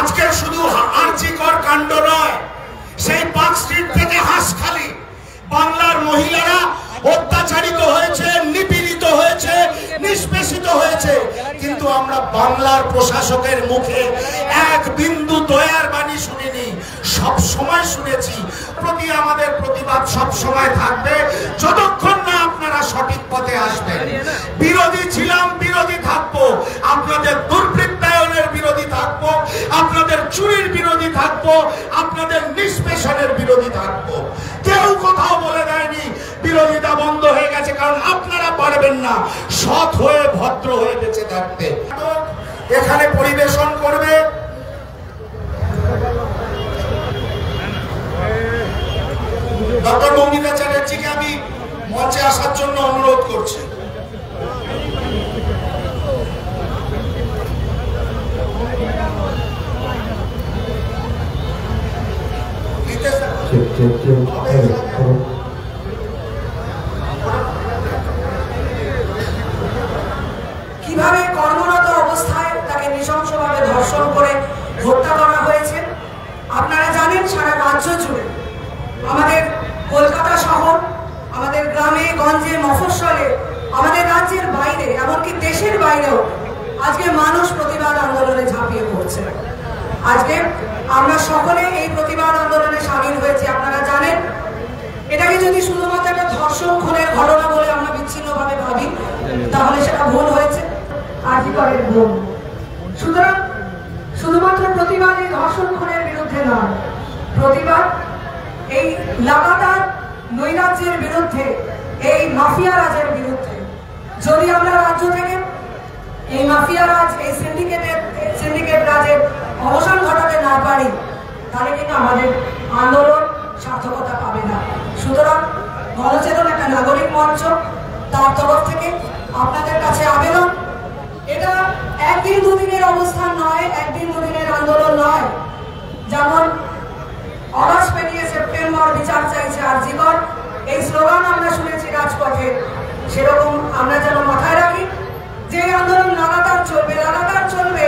আজকে শুধু আরজিকর কাণ্ড নয়, সেই পার্ক স্ট্রিট থেকে হাঁসখালি বাংলার মহিলারা অত্যাচারিত হয়েছে, নিপীড়িত হয়েছে, নিষ্পেষিত হয়েছে, কিন্তু আমরা বাংলার প্রশাসকের মুখে এক বিন্দু দয়ার বাণী শুনিনি। সব সময় শুনেছি প্রতি আমাদের প্রতিবাদ সব সময় থাকবে যতক্ষণ না আপনারা সঠিক পথে আসবেন। বিরোধী ছিলাম, বিরোধী থাকবো, আপনাদের দুর্বৃত্তায়নের বিরোধী থাকবো, আপনাদের চুরির বিরোধী থাকবো, আপনাদের নিষ্পেষণের বিরোধী থাকবো। কেউ কোথাও বলে দেয়নি বিরোধিতা বন্ধ হয়ে গেছে, কারণ আপনারা পারবেন না সৎ হয়ে ভদ্র হয়ে বেঁচে থাকতে। এখানে পরিবেশন করবে ডক্টর মৌমিতা চ্যাটার্জিকে আমি মঞ্চে আসার জন্য অনুরোধ করছি। কিভাবে কর্মরত অবস্থায় তাকে নৃশংসভাবে ধর্ষণ করে হত্যা করা হয়েছে আপনারা জানেন। সারা রাজ্য জুড়ে, আমাদের কলকাতা শহর, আমাদের গ্রামে গঞ্জে মফস্বলে, আমাদের রাজ্যের বাইরে, এমনকি দেশের বাইরেও আজকে মানুষ প্রতিবাদ আন্দোলনে ঝাঁপিয়ে পড়ছে। আজকে আমরা সকলে এই প্রতিবাদ আন্দোলনে সামিল হয়েছি। আপনারা জানেন, এটাকে যদি শুধুমাত্র একটা ধর্ষণ খুনের ঘটনা বলে আমরা বিচ্ছিন্নভাবে ভাবি, তাহলে সেটা ভুল হয়েছে, আরজিকরের ভুল। সুতরাং শুধুমাত্র প্রতিবাদ এই ধর্ষণ খুনের বিরুদ্ধে নয়, প্রতিবাদ এই লাগাতার নৈরাজ্যের বিরুদ্ধে, এই মাফিয়া রাজের বিরুদ্ধে। যদি আমরা রাজ্য থেকে এই মাফিয়া রাজ, এই সিন্ডিকেট রাজের অবসান ঘটাতে না পারি, তাহলে কিন্তু আমাদের আন্দোলন সার্থকতা পাবে না। সুতরাং গণচেতন একটা নাগরিক মঞ্চ, তার তরফ থেকে আপনাদের কাছে আবেদন, এটা একদিন দুদিনের অবস্থান নয়, একদিন দুদিনের আন্দোলন নয়। যেমন অগস্ট পেরিয়ে সেপ্টেম্বর, বিচার চাইছে আরজিকর, এই স্লোগান আমরা শুনেছি রাজপথে, সেরকম আমরা যেন মাথায় রাখি যে এই আন্দোলন লাগাতার চলবে, লাগাতার চলবে।